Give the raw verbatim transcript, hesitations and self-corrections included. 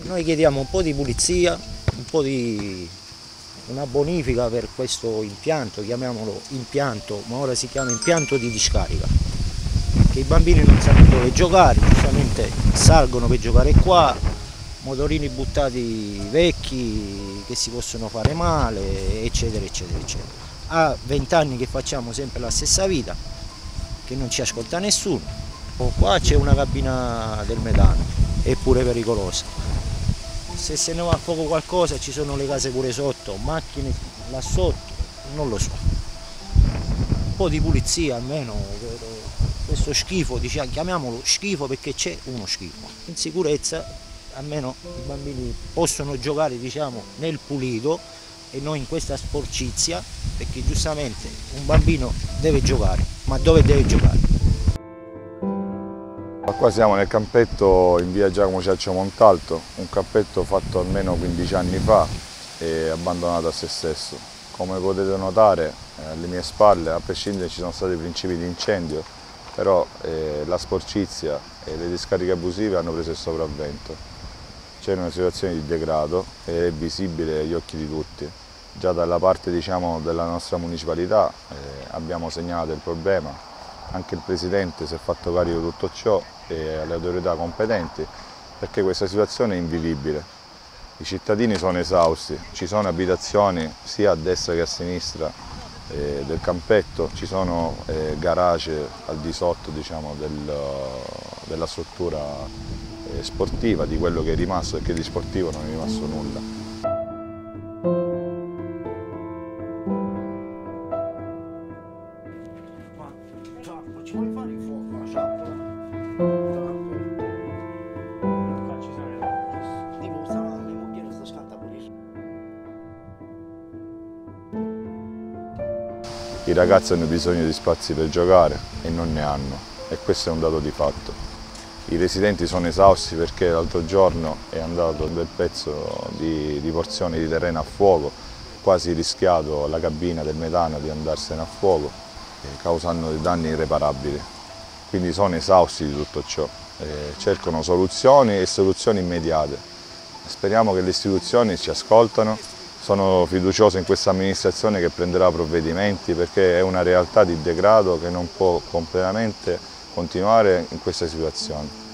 Noi chiediamo un po' di pulizia, un po' di una bonifica per questo impianto, chiamiamolo impianto, ma ora si chiama impianto di discarica, che i bambini non sanno dove giocare, giustamente salgono per giocare qua, motorini buttati vecchi che si possono fare male, eccetera, eccetera, eccetera. A vent'anni che facciamo sempre la stessa vita, che non ci ascolta nessuno. Qua c'è una cabina del metano, è pure pericolosa. Se se ne va a fuoco qualcosa ci sono le case pure sotto, macchine là sotto, non lo so. Un po' di pulizia almeno, questo schifo, diciamo, chiamiamolo schifo perché c'è uno schifo. In sicurezza almeno i bambini possono giocare, diciamo, nel pulito e non in questa sporcizia, perché giustamente un bambino deve giocare, ma dove deve giocare? Qua siamo nel campetto in via Giacomo Ciaccio Montalto, un campetto fatto almeno quindici anni fa e abbandonato a se stesso. Come potete notare eh, alle mie spalle, a prescindere ci sono stati principi di incendio, però eh, la sporcizia e le discariche abusive hanno preso il sopravvento. C'è una situazione di degrado che è visibile agli occhi di tutti. Già dalla parte, diciamo, della nostra municipalità eh, abbiamo segnalato il problema. Anche il Presidente si è fatto carico di tutto ciò e alle autorità competenti, perché questa situazione è invivibile. I cittadini sono esausti, ci sono abitazioni sia a destra che a sinistra eh, del campetto, ci sono eh, garage al di sotto, diciamo, del, della struttura eh, sportiva, di quello che è rimasto, perché di sportivo non è rimasto nulla. Ci vuoi fare il fuoco la ciappola? Tipo stava nel mogliere sta scatta pure. I ragazzi hanno bisogno di spazi per giocare e non ne hanno, e questo è un dato di fatto. I residenti sono esausti perché l'altro giorno è andato un bel pezzo di, di porzione di terreno a fuoco, quasi rischiato la cabina del metano di andarsene a fuoco, causando dei danni irreparabili. Quindi sono esausti di tutto ciò, eh, cercano soluzioni e soluzioni immediate. Speriamo che le istituzioni ci ascoltano, sono fiducioso in questa amministrazione che prenderà provvedimenti, perché è una realtà di degrado che non può completamente continuare in questa situazione.